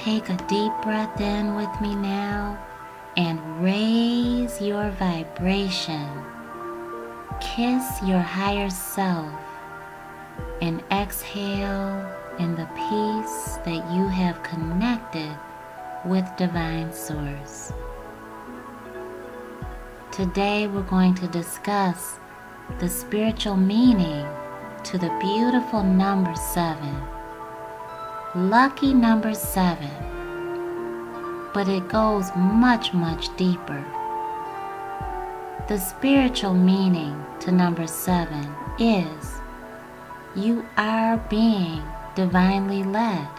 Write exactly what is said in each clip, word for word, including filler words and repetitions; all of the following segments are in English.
take a deep breath in with me now and raise your vibration. Kiss your higher self and exhale in the peace that you have connected with Divine Source. Today we're going to discuss the spiritual meaning to the beautiful number seven. Lucky number seven, but it goes much, much deeper. The spiritual meaning to number seven is you are being divinely led.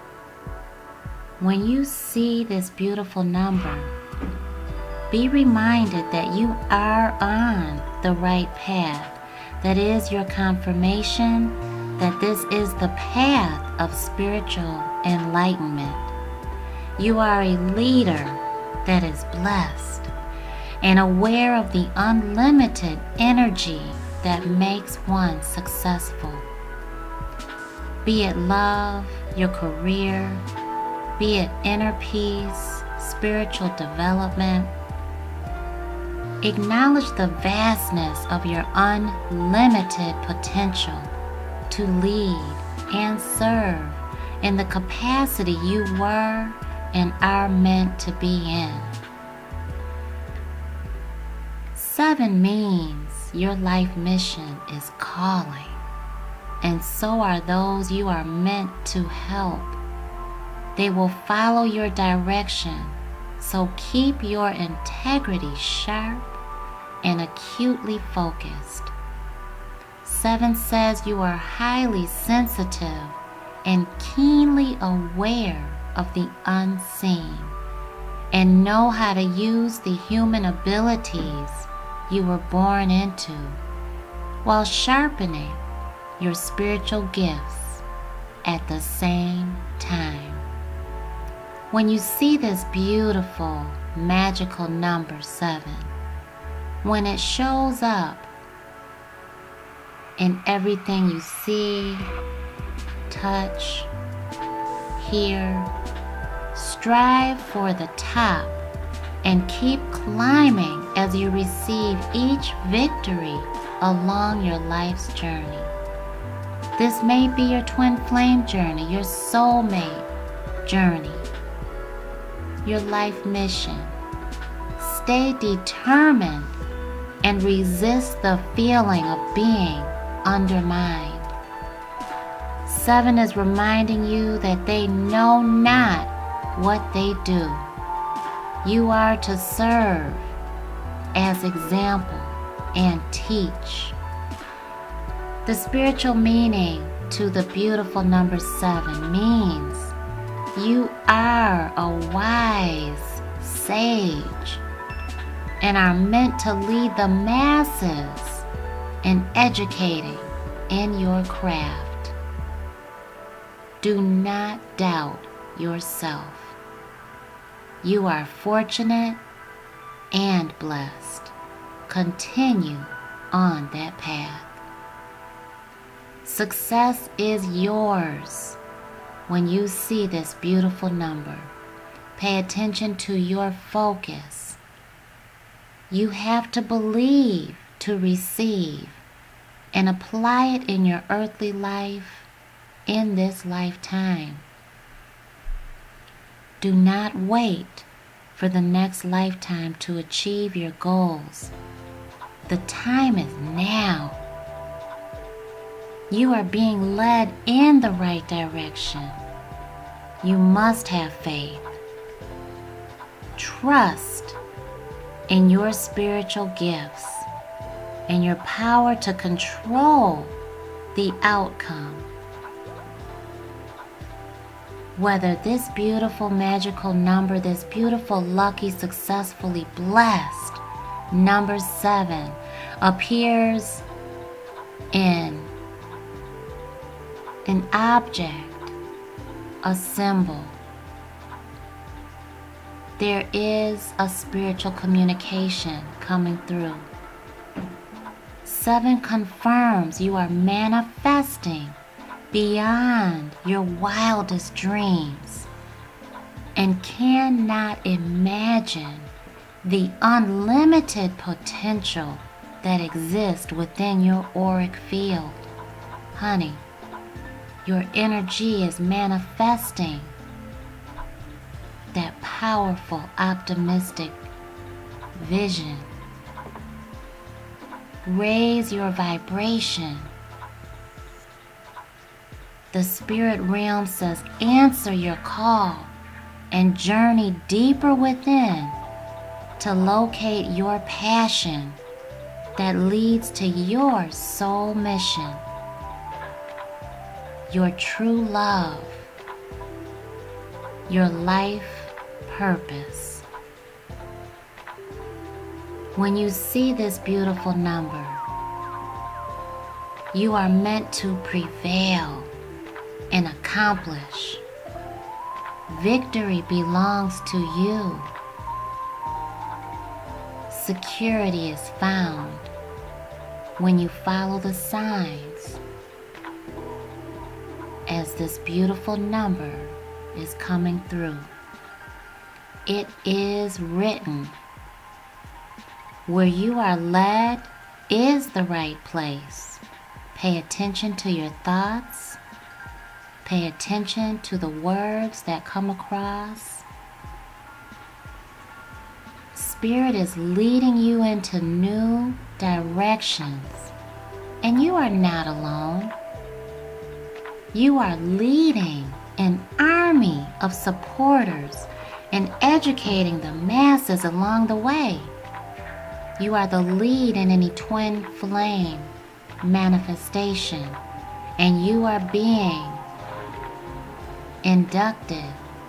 When you see this beautiful number, be reminded that you are on the right path. That is your confirmation that this is the path of spiritual enlightenment. You are a leader that is blessed and aware of the unlimited energy that makes one successful. Be it love, your career, be it inner peace, spiritual development. Acknowledge the vastness of your unlimited potential to lead and serve in the capacity you were and are meant to be in. Seven means your life mission is calling, and so are those you are meant to help. They will follow your direction, so keep your integrity sharp and acutely focused. Seven says you are highly sensitive and keenly aware of the unseen and know how to use the human abilities you were born into while sharpening your spiritual gifts at the same time. When you see this beautiful, magical number seven, when it shows up in everything you see, touch, hear, strive for the top and keep climbing as you receive each victory along your life's journey. This may be your twin flame journey, your soulmate journey, your life mission. Stay determined and resist the feeling of being undermined. Seven is reminding you that they know not what they do. You are to serve as example and teach. The spiritual meaning to the beautiful number seven means you are a wise sage and are meant to lead the masses in educating in your craft. Do not doubt yourself. You are fortunate and blessed. Continue on that path. Success is yours when you see this beautiful number. Pay attention to your focus. You have to believe to receive and apply it in your earthly life in this lifetime. Do not wait for the next lifetime to achieve your goals. The time is now. You are being led in the right direction. You must have faith. Trust in your spiritual gifts and your power to control the outcome. Whether this beautiful magical number, this beautiful, lucky, successfully blessed number seven appears in an object, a symbol, there is a spiritual communication coming through. Seven confirms you are manifesting beyond your wildest dreams. and cannot imagine the unlimited potential that exists within your auric field. Honey, your energy is manifesting that powerful, optimistic vision. Raise your vibration. The spirit realm says, answer your call and journey deeper within to locate your passion that leads to your soul mission, your true love, your life purpose. When you see this beautiful number, you are meant to prevail and accomplish. Victory belongs to you. Security is found when you follow the signs, as this beautiful number is coming through. It is written, where you are led is the right place. Pay attention to your thoughts. Pay attention to the words that come across. Spirit is leading you into new directions, and you are not alone. You are leading an army of supporters and educating the masses along the way. You are the lead in any twin flame manifestation, and you are being inducted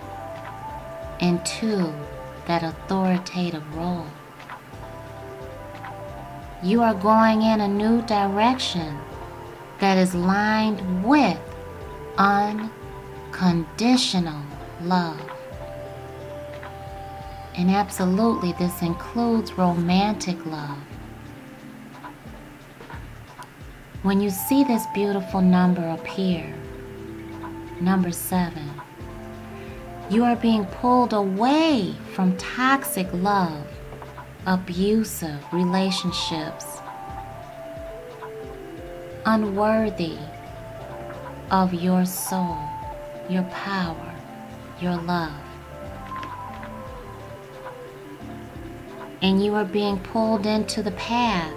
into that authoritative role. You are going in a new direction that is lined with unconditional love. And absolutely, this includes romantic love. When you see this beautiful number appear, number seven, you are being pulled away from toxic love, abusive relationships, unworthy of your soul, your power, your love. And you are being pulled into the path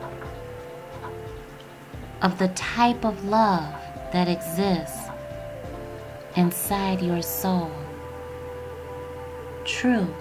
of the type of love that exists inside your soul. True.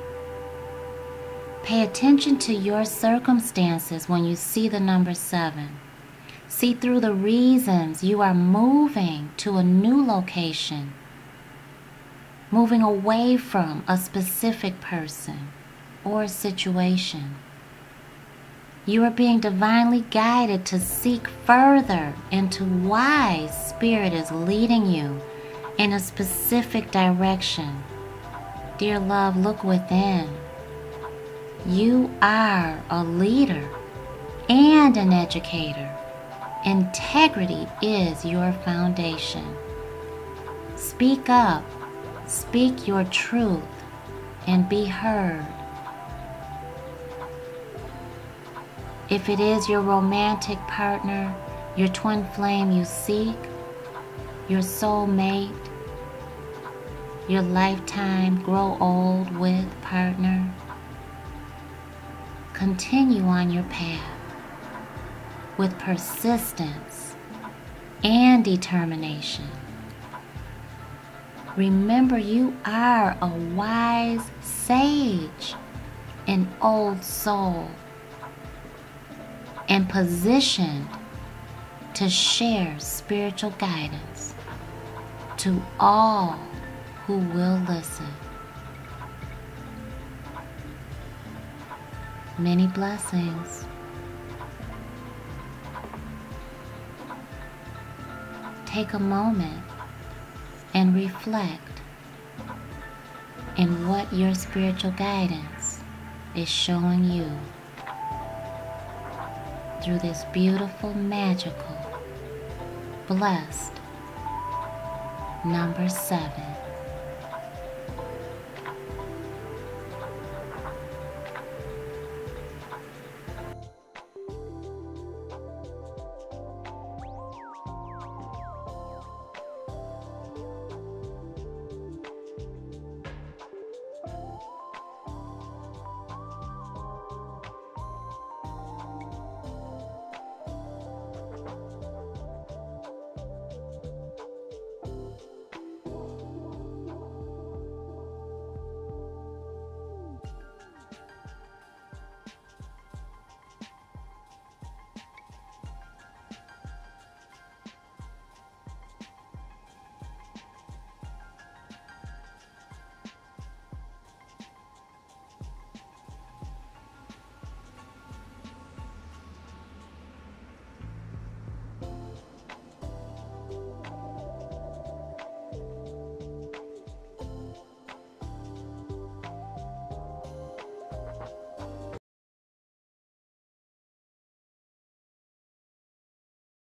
Pay attention to your circumstances when you see the number seven. See through the reasons you are moving to a new location, moving away from a specific person or situation. You are being divinely guided to seek further into why Spirit is leading you in a specific direction. Dear love, look within. You are a leader and an educator. Integrity is your foundation. Speak up, speak your truth, and be heard. If it is your romantic partner, your twin flame you seek, your soulmate, your lifetime grow old with partner, continue on your path with persistence and determination. Remember, you are a wise sage, an old soul, and positioned to share spiritual guidance to all who will listen. Many blessings. Take a moment and reflect in what your spiritual guidance is showing you through this beautiful, magical, blessed number seven.